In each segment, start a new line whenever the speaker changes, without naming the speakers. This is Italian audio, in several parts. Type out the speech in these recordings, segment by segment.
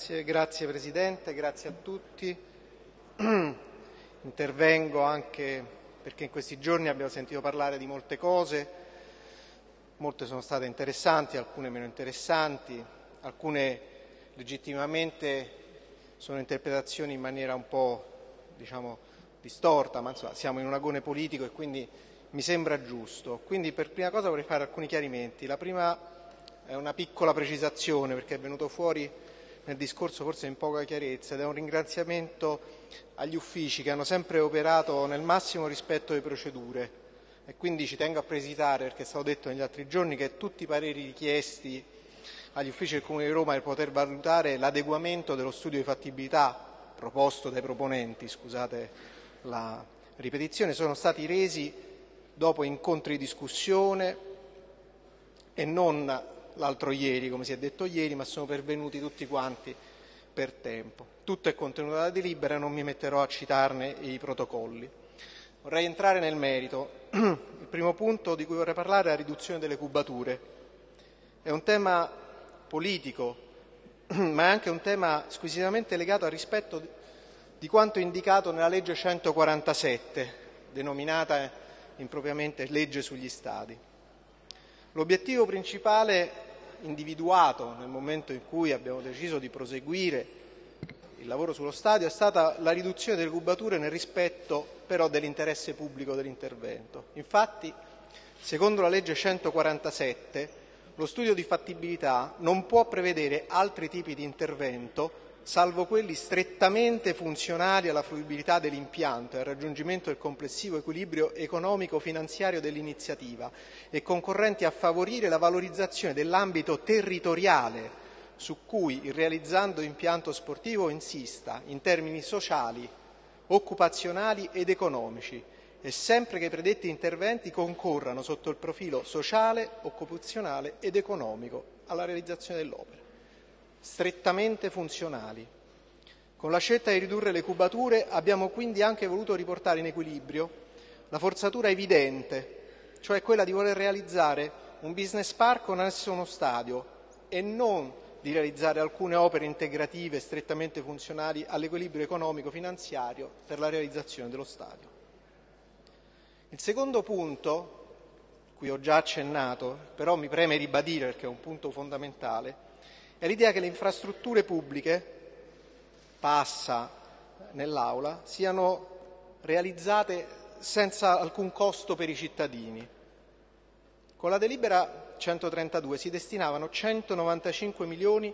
Grazie Presidente, grazie a tutti. Intervengo anche perché in questi giorni abbiamo sentito parlare di molte cose, molte sono state interessanti, alcune meno interessanti, alcune legittimamente sono interpretazioni in maniera un po' distorta, ma insomma siamo in un agone politico e quindi mi sembra giusto. Quindi per prima cosa vorrei fare alcuni chiarimenti. La prima è una piccola precisazione perché è venuto fuori nel discorso forse in poca chiarezza ed è un ringraziamento agli uffici che hanno sempre operato nel massimo rispetto delle procedure e quindi ci tengo a precisare, perché è stato detto negli altri giorni, che tutti i pareri richiesti agli uffici del Comune di Roma per poter valutare l'adeguamento dello studio di fattibilità proposto dai proponenti, scusate la ripetizione, sono stati resi dopo incontri di discussione e non l'altro ieri, come si è detto ieri, ma sono pervenuti tutti quanti per tempo. Tutto è contenuto nella delibera e non mi metterò a citarne i protocolli. Vorrei entrare nel merito. Il primo punto di cui vorrei parlare è la riduzione delle cubature. È un tema politico, ma è anche un tema squisitamente legato al rispetto di quanto indicato nella legge 147, denominata impropriamente legge sugli stadi. L'obiettivo principale individuato nel momento in cui abbiamo deciso di proseguire il lavoro sullo stadio è stata la riduzione delle cubature nel rispetto però dell'interesse pubblico dell'intervento. Infatti, secondo la legge 147, lo studio di fattibilità non può prevedere altri tipi di intervento salvo quelli strettamente funzionali alla fruibilità dell'impianto e al raggiungimento del complessivo equilibrio economico-finanziario dell'iniziativa e concorrenti a favorire la valorizzazione dell'ambito territoriale su cui il realizzando impianto sportivo insista in termini sociali, occupazionali ed economici e sempre che i predetti interventi concorrano sotto il profilo sociale, occupazionale ed economico alla realizzazione dell'opera. Strettamente funzionali. Con la scelta di ridurre le cubature abbiamo quindi anche voluto riportare in equilibrio la forzatura evidente, cioè quella di voler realizzare un business park con annesso uno stadio e non di realizzare alcune opere integrative strettamente funzionali all'equilibrio economico-finanziario per la realizzazione dello stadio. Il secondo punto, cui ho già accennato, però mi preme ribadire perché è un punto fondamentale, è l'idea che le infrastrutture pubbliche, passa nell'Aula, siano realizzate senza alcun costo per i cittadini. Con la delibera 132 si destinavano 195 milioni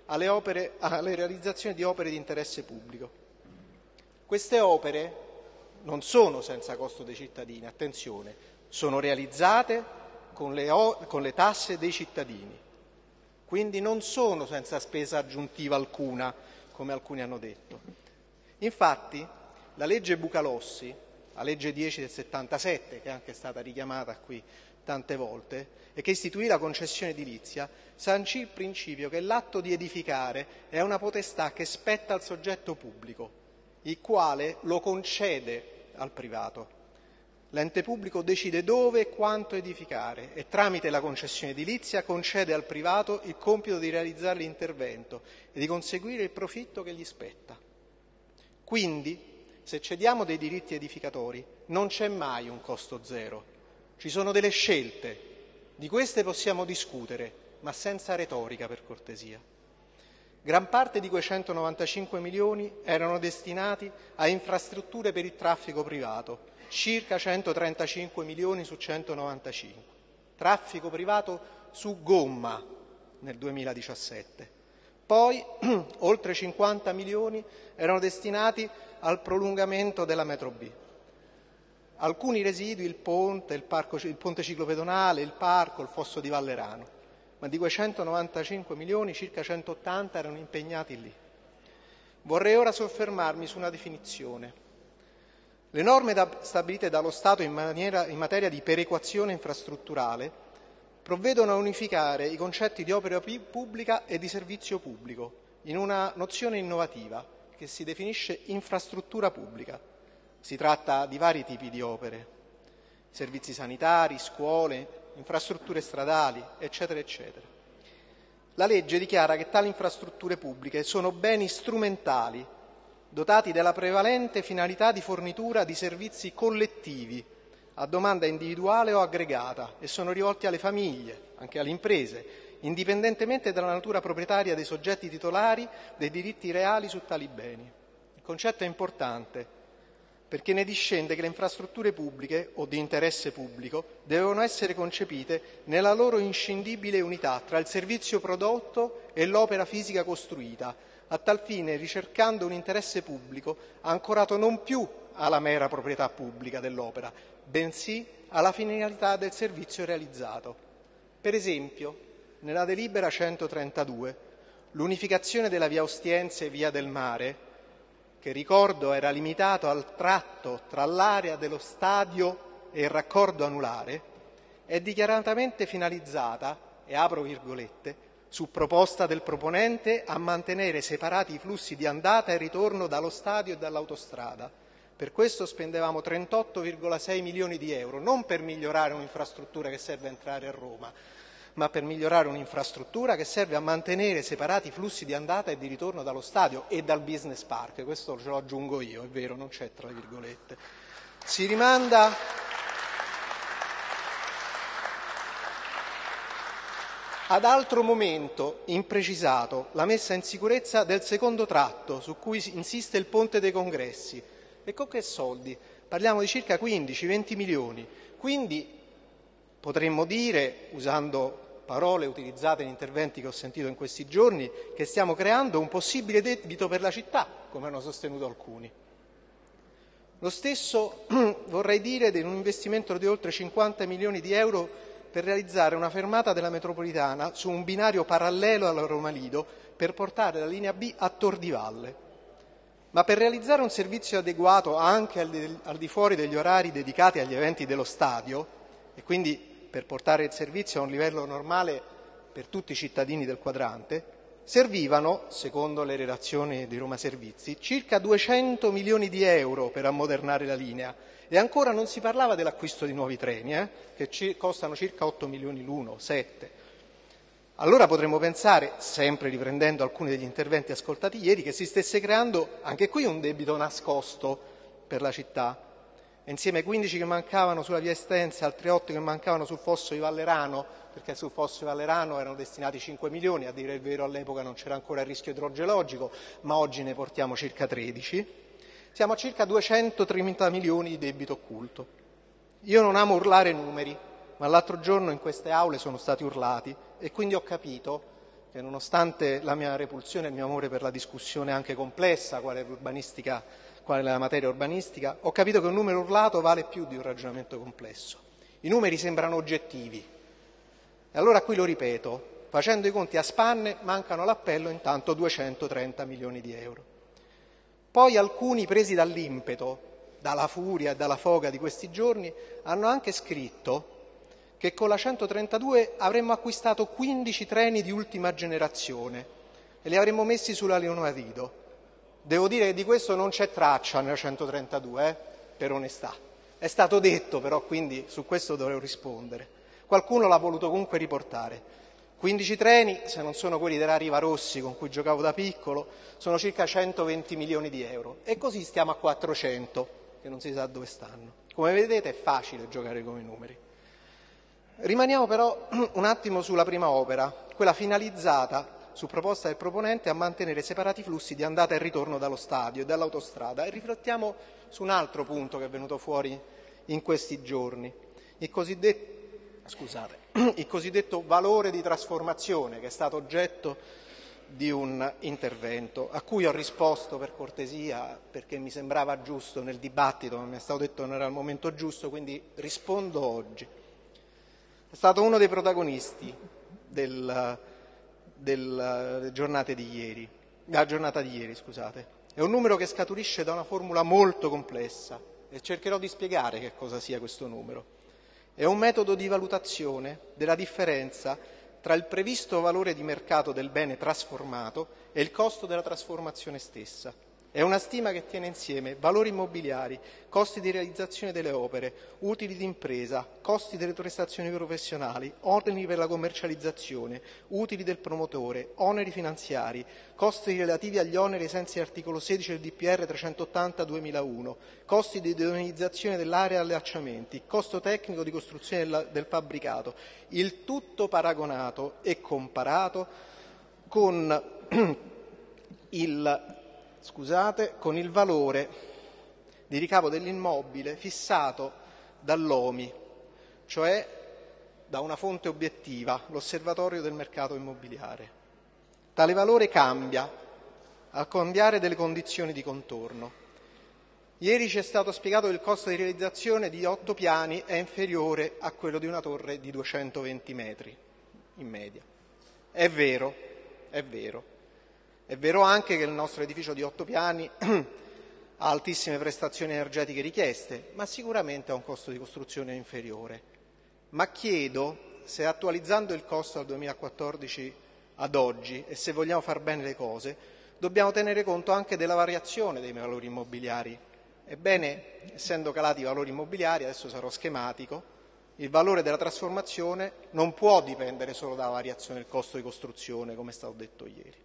alle realizzazioni di opere di interesse pubblico. Queste opere non sono senza costo dei cittadini, attenzione, sono realizzate con le tasse dei cittadini. Quindi non sono senza spesa aggiuntiva alcuna, come alcuni hanno detto. Infatti, la legge Bucalossi, la legge 10 del 77, che è anche stata richiamata qui tante volte, e che istituì la concessione edilizia, sancì il principio che l'atto di edificare è una potestà che spetta al soggetto pubblico, il quale lo concede al privato. L'ente pubblico decide dove e quanto edificare e tramite la concessione edilizia concede al privato il compito di realizzare l'intervento e di conseguire il profitto che gli spetta. Quindi, se cediamo dei diritti edificatori, non c'è mai un costo zero. Ci sono delle scelte. Di queste possiamo discutere, ma senza retorica, per cortesia. Gran parte di quei 195 milioni erano destinati a infrastrutture per il traffico privato, circa 135 milioni su 195. Traffico privato su gomma nel 2017. Poi oltre 50 milioni erano destinati al prolungamento della metro B. Alcuni residui, il ponte ciclopedonale, il parco, il fosso di Vallerano. Ma di quei 195 milioni circa 180 erano impegnati lì. Vorrei ora soffermarmi su una definizione. Le norme stabilite dallo Stato in materia di perequazione infrastrutturale provvedono a unificare i concetti di opera pubblica e di servizio pubblico in una nozione innovativa che si definisce infrastruttura pubblica. Si tratta di vari tipi di opere, servizi sanitari, scuole, infrastrutture stradali, eccetera, eccetera. La legge dichiara che tali infrastrutture pubbliche sono beni strumentali, dotati della prevalente finalità di fornitura di servizi collettivi, a domanda individuale o aggregata, e sono rivolti alle famiglie, anche alle imprese, indipendentemente dalla natura proprietaria dei soggetti titolari dei diritti reali su tali beni. Il concetto è importante perché ne discende che le infrastrutture pubbliche o di interesse pubblico devono essere concepite nella loro inscindibile unità tra il servizio prodotto e l'opera fisica costruita, a tal fine ricercando un interesse pubblico ancorato non più alla mera proprietà pubblica dell'opera, bensì alla finalità del servizio realizzato. Per esempio, nella delibera 132, l'unificazione della via Ostiense e via del Mare, che ricordo era limitato al tratto tra l'area dello stadio e il raccordo anulare, è dichiaratamente finalizzata, e apro virgolette, su proposta del proponente, a mantenere separati i flussi di andata e ritorno dallo stadio e dall'autostrada. Per questo spendevamo 38,6 milioni di euro, non per migliorare un'infrastruttura che serve a entrare a Roma, ma per migliorare un'infrastruttura che serve a mantenere separati i flussi di andata e di ritorno dallo stadio e dal business park. Questo ce lo aggiungo io, è vero, non c'è tra virgolette. Si rimanda ad altro momento imprecisato la messa in sicurezza del secondo tratto su cui insiste il Ponte dei Congressi. E con che soldi? Parliamo di circa 15-20 milioni. Quindi potremmo dire, usando parole utilizzate in interventi che ho sentito in questi giorni, che stiamo creando un possibile debito per la città, come hanno sostenuto alcuni. Lo stesso vorrei dire di un investimento di oltre 50 milioni di euro per realizzare una fermata della metropolitana su un binario parallelo alla Roma Lido per portare la linea B a Tor di Valle. Ma per realizzare un servizio adeguato anche al di fuori degli orari dedicati agli eventi dello stadio, e quindi per portare il servizio a un livello normale per tutti i cittadini del quadrante, servivano, secondo le relazioni di Roma Servizi, circa 200 milioni di euro per ammodernare la linea. E ancora non si parlava dell'acquisto di nuovi treni, che costano circa 8 milioni l'uno, 7. Allora potremmo pensare, sempre riprendendo alcuni degli interventi ascoltati ieri, che si stesse creando anche qui un debito nascosto per la città. E insieme ai 15 che mancavano sulla via Estense, altri 8 che mancavano sul fosso di Vallerano, perché sul fosso di Vallerano erano destinati 5 milioni, a dire il vero all'epoca non c'era ancora il rischio idrogeologico, ma oggi ne portiamo circa 13, siamo a circa 230 milioni di debito occulto. Io non amo urlare numeri, ma l'altro giorno in queste aule sono stati urlati e quindi ho capito che, nonostante la mia repulsione e il mio amore per la discussione anche complessa, quale la materia urbanistica, ho capito che un numero urlato vale più di un ragionamento complesso. I numeri sembrano oggettivi. E allora qui lo ripeto, facendo i conti a spanne mancano all'appello intanto 230 milioni di euro. Poi alcuni, presi dall'impeto, dalla furia e dalla foga di questi giorni, hanno anche scritto che con la 132 avremmo acquistato 15 treni di ultima generazione e li avremmo messi sulla Leonora Lido. Devo dire che di questo non c'è traccia nella 132, per onestà. È stato detto però, quindi su questo dovrei rispondere. Qualcuno l'ha voluto comunque riportare. 15 treni, se non sono quelli della Riva Rossi con cui giocavo da piccolo, sono circa 120 milioni di euro. E così stiamo a 400, che non si sa dove stanno. Come vedete è facile giocare con i numeri. Rimaniamo però un attimo sulla prima opera, quella finalizzata, su proposta del proponente, a mantenere separati i flussi di andata e ritorno dallo stadio e dall'autostrada, e riflettiamo su un altro punto che è venuto fuori in questi giorni, il cosiddetto valore di trasformazione, che è stato oggetto di un intervento a cui ho risposto per cortesia, perché mi sembrava giusto nel dibattito, ma mi è stato detto che non era il momento giusto, quindi rispondo oggi. È stato uno dei protagonisti della giornata di ieri. È un numero che scaturisce da una formula molto complessa e cercherò di spiegare che cosa sia questo numero. È un metodo di valutazione della differenza tra il previsto valore di mercato del bene trasformato e il costo della trasformazione stessa. È una stima che tiene insieme valori immobiliari, costi di realizzazione delle opere, utili d'impresa, costi delle prestazioni professionali, oneri per la commercializzazione, utili del promotore, oneri finanziari, costi relativi agli oneri ai sensi dell'articolo 16 del DPR 380/2001, costi di idoneizzazione dell'area e allacciamenti, costo tecnico di costruzione del fabbricato, il tutto paragonato e comparato con con il valore di ricavo dell'immobile fissato dall'OMI, cioè da una fonte obiettiva, l'Osservatorio del mercato immobiliare. Tale valore cambia al cambiare delle condizioni di contorno. Ieri ci è stato spiegato che il costo di realizzazione di 8 piani è inferiore a quello di una torre di 220 metri in media. È vero, è vero. È vero anche che il nostro edificio di 8 piani ha altissime prestazioni energetiche richieste, ma sicuramente ha un costo di costruzione inferiore. Ma chiedo se, attualizzando il costo dal 2014 ad oggi, e se vogliamo far bene le cose, dobbiamo tenere conto anche della variazione dei valori immobiliari. Ebbene, essendo calati i valori immobiliari, adesso sarò schematico, il valore della trasformazione non può dipendere solo dalla variazione del costo di costruzione, come è stato detto ieri.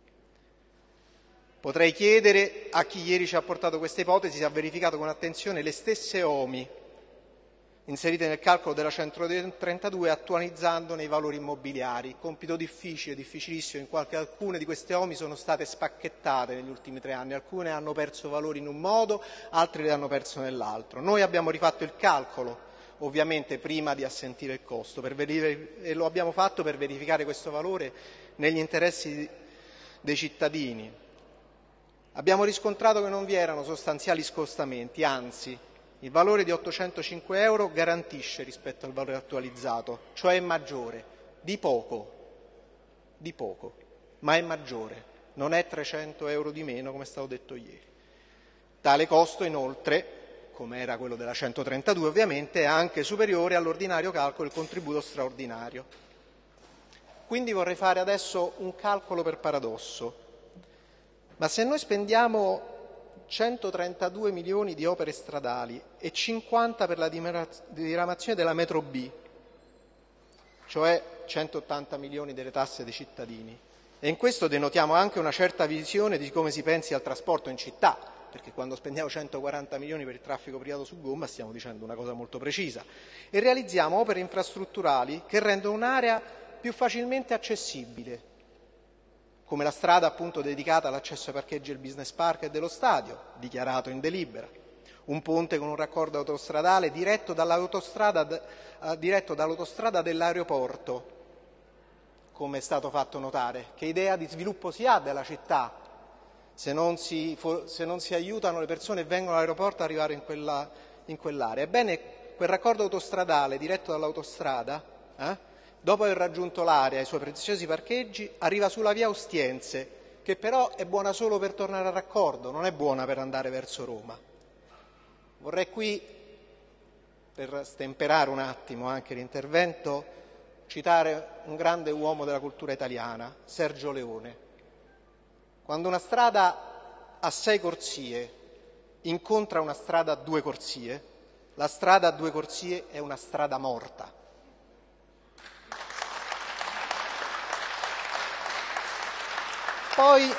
Potrei chiedere a chi ieri ci ha portato questa ipotesi se ha verificato con attenzione le stesse OMI inserite nel calcolo della 132 attualizzandone i valori immobiliari. Compito difficile, difficilissimo, in quanto alcune di queste OMI sono state spacchettate negli ultimi 3 anni, alcune hanno perso valori in un modo, altre li hanno perso nell'altro. Noi abbiamo rifatto il calcolo, ovviamente prima di assentire il costo, e lo abbiamo fatto per verificare questo valore negli interessi dei cittadini. Abbiamo riscontrato che non vi erano sostanziali scostamenti, anzi il valore di 805 euro garantisce rispetto al valore attualizzato, cioè è maggiore, di poco, ma è maggiore, non è 300 euro di meno come è stato detto ieri. Tale costo inoltre, come era quello della 132 ovviamente, è anche superiore all'ordinario calcolo del contributo straordinario. Quindi vorrei fare adesso un calcolo per paradosso. Ma se noi spendiamo 132 milioni di opere stradali e 50 per la diramazione della metro B, cioè 180 milioni delle tasse dei cittadini, e in questo denotiamo anche una certa visione di come si pensi al trasporto in città, perché quando spendiamo 140 milioni per il traffico privato su gomma stiamo dicendo una cosa molto precisa, e realizziamo opere infrastrutturali che rendono un'area più facilmente accessibile, come la strada appunto dedicata all'accesso ai parcheggi del business park e dello stadio, dichiarato in delibera, un ponte con un raccordo autostradale diretto dall'autostrada dell'aeroporto, come è stato fatto notare. Che idea di sviluppo si ha della città se non si aiutano le persone che vengono all'aeroporto ad arrivare in quell'area? Ebbene, quel raccordo autostradale diretto dall'autostrada, dopo aver raggiunto l'area e i suoi preziosi parcheggi, arriva sulla via Ostiense, che però è buona solo per tornare al raccordo, non è buona per andare verso Roma. Vorrei qui, per stemperare un attimo anche l'intervento, citare un grande uomo della cultura italiana, Sergio Leone. Quando una strada a 6 corsie incontra una strada a 2 corsie, la strada a 2 corsie è una strada morta. Poi,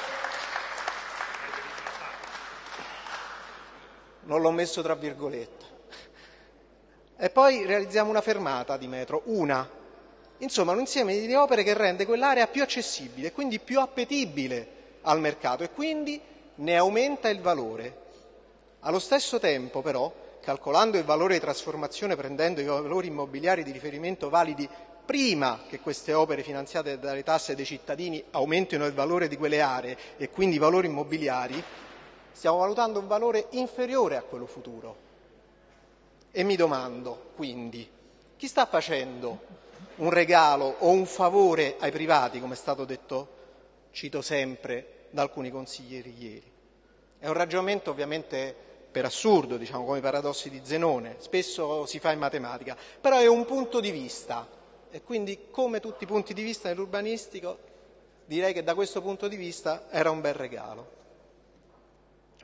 non l'ho messo tra virgolette, e poi realizziamo una fermata di metro, insomma un insieme di opere che rende quell'area più accessibile, quindi più appetibile al mercato e quindi ne aumenta il valore. Allo stesso tempo però, calcolando il valore di trasformazione prendendo i valori immobiliari di riferimento validi prima che queste opere finanziate dalle tasse dei cittadini aumentino il valore di quelle aree e quindi i valori immobiliari, stiamo valutando un valore inferiore a quello futuro. E mi domando, quindi, chi sta facendo un regalo o un favore ai privati, come è stato detto, cito sempre, da alcuni consiglieri ieri? È un ragionamento ovviamente per assurdo, diciamo, come i paradossi di Zenone, spesso si fa in matematica, però è un punto di vista. E quindi, come tutti i punti di vista nell'urbanistico, direi che da questo punto di vista era un bel regalo.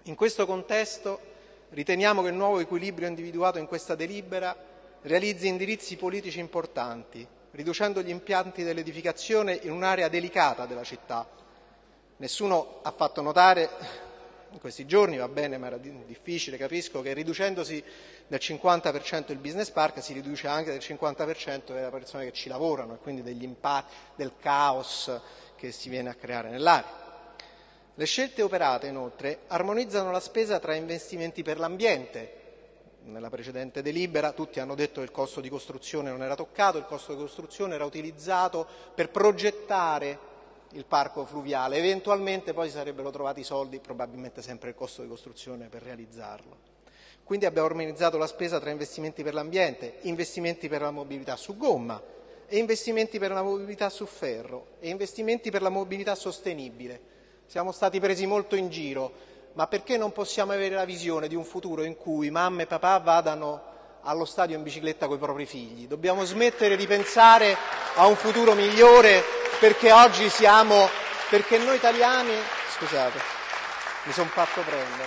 In questo contesto riteniamo che il nuovo equilibrio individuato in questa delibera realizzi indirizzi politici importanti, riducendo gli impianti dell'edificazione in un'area delicata della città. Nessuno ha fatto notare in questi giorni, va bene, ma era difficile, capisco, che riducendosi del 50% il business park si riduce anche del 50% delle persone che ci lavorano e quindi degli impatti, del caos che si viene a creare nell'area. Le scelte operate, inoltre, armonizzano la spesa tra investimenti per l'ambiente. Nella precedente delibera tutti hanno detto che il costo di costruzione non era toccato, il costo di costruzione era utilizzato per progettare il parco fluviale, eventualmente poi si sarebbero trovati i soldi, probabilmente sempre il costo di costruzione, per realizzarlo. Quindi abbiamo armonizzato la spesa tra investimenti per l'ambiente, investimenti per la mobilità su gomma e investimenti per la mobilità su ferro e investimenti per la mobilità sostenibile. Siamo stati presi molto in giro, ma perché non possiamo avere la visione di un futuro in cui mamma e papà vadano allo stadio in bicicletta con i propri figli? Dobbiamo smettere di pensare a un futuro migliore perché oggi perché noi italiani, scusate, mi sono fatto prendere.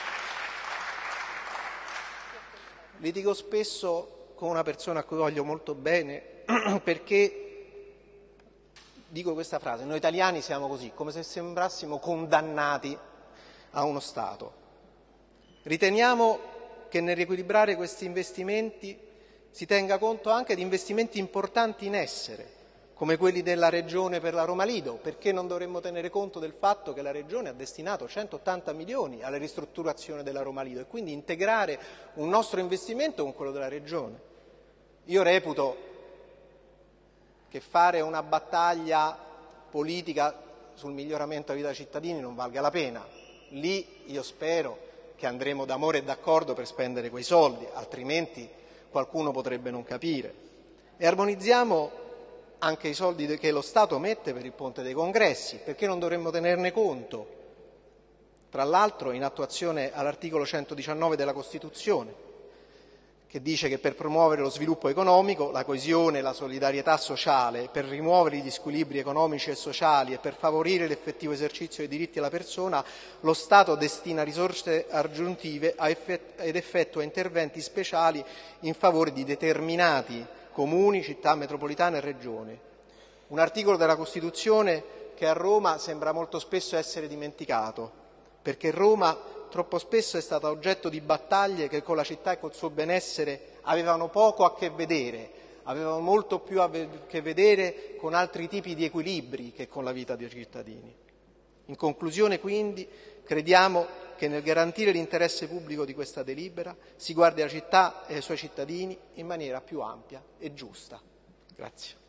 Litigo spesso con una persona a cui voglio molto bene perché dico questa frase: noi italiani siamo così, come se sembrassimo condannati a uno Stato. Riteniamo che nel riequilibrare questi investimenti si tenga conto anche di investimenti importanti in essere, come quelli della Regione per la Roma Lido. Perché non dovremmo tenere conto del fatto che la Regione ha destinato 180 milioni alla ristrutturazione della Roma Lido e quindi integrare un nostro investimento con quello della Regione? Io reputo che fare una battaglia politica sul miglioramento della vita dei cittadini non valga la pena. Lì io spero che andremo d'amore e d'accordo per spendere quei soldi, altrimenti qualcuno potrebbe non capire. E armonizziamo anche i soldi che lo Stato mette per il Ponte dei Congressi, perché non dovremmo tenerne conto? Tra l'altro in attuazione all'articolo 119 della Costituzione, che dice che per promuovere lo sviluppo economico, la coesione e la solidarietà sociale, per rimuovere gli squilibri economici e sociali e per favorire l'effettivo esercizio dei diritti della persona, lo Stato destina risorse aggiuntive ed effettua interventi speciali in favore di determinati comuni, città metropolitane e regioni. Un articolo della Costituzione che a Roma sembra molto spesso essere dimenticato, perché Roma troppo spesso è stata oggetto di battaglie che con la città e col suo benessere avevano poco a che vedere, avevano molto più a che vedere con altri tipi di equilibri che con la vita dei cittadini. In conclusione, quindi, crediamo che nel garantire l'interesse pubblico di questa delibera si guardi alla città e ai suoi cittadini in maniera più ampia e giusta. Grazie.